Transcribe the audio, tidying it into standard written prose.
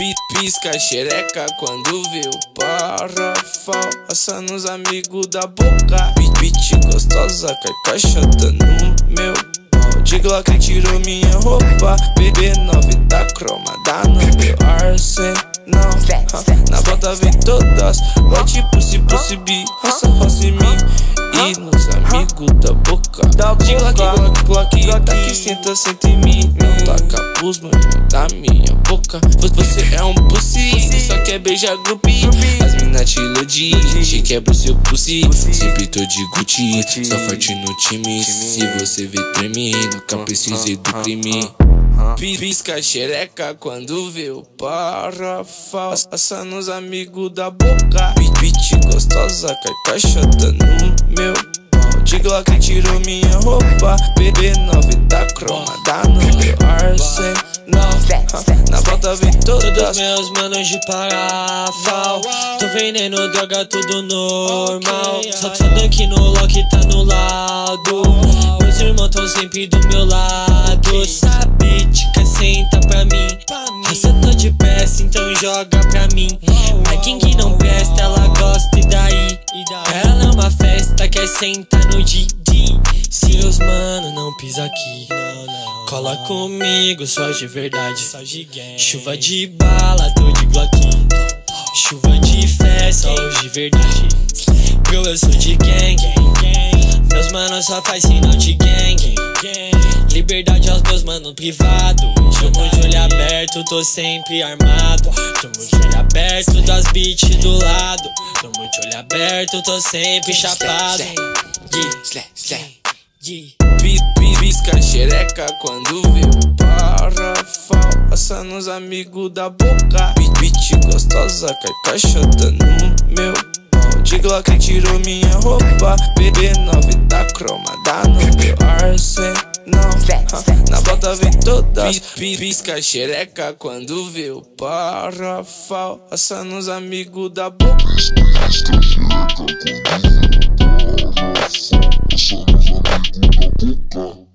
Pisca xereca quando vê o parafal, assando os amigos da boca. Bitch gostosa, cai caixota no meu pau. De Glock tirou minha roupa. BB9 da croma, dá no meu arsenal. Na bota vem todas, bate pussy bi, roça em mim. E nos amigos da boca. De Glock, tá que senta em mim. Não taca pus, mano, da minha boca. Você é um pussy, só quer beijar grupi. As mina te iludem, te quebra o seu pussy. Sempre tô de Gucci, só forte no time. Se você vê tremendo, nunca precisei do crime. Pisca xereca quando vê o parafal, assando os amigos da boca. Bitch gostosa, cai caixota no meu pau. De Glock tirou minha roupa. BB9 da croma, dá no meu arsenal. Na volta vem todas meus manos de parafal. Tô vendendo droga, tudo normal. Só daqui no lock, tá no lado. Meus irmãos tão sempre do meu lado. Sabe, tica, senta pra mim. Essa tô de peça, então joga pra mim. Mas quem que não presta, ela gosta e daí? Ela é uma festa, quer sentar no Didi. Se os mano não pisa aqui, cola comigo, só de verdade. Chuva de bala, tô de Glock. Chuva de festa, hoje de verdade. Bro, eu sou de gang. Meus manos só faz sinal de gang. Liberdade aos meus manos privado. Tamo de olho aberto, tô sempre armado. Tamo de olho aberto, das beats do lado. Tamo de olho aberto, tô sempre chapado. Pisca xereca quando vê o parafal, assando os amigos da boca. Bitch gostosa, cai caixota no meu pau. De Glock tirou minha roupa. BB9 da croma, dá no meu arsenal. Na bota vem todas. Pisca xereca quando vê o parafal, assando os amigos da boca. Pisca xereca quando vê o parafal, assando os amigos da boca.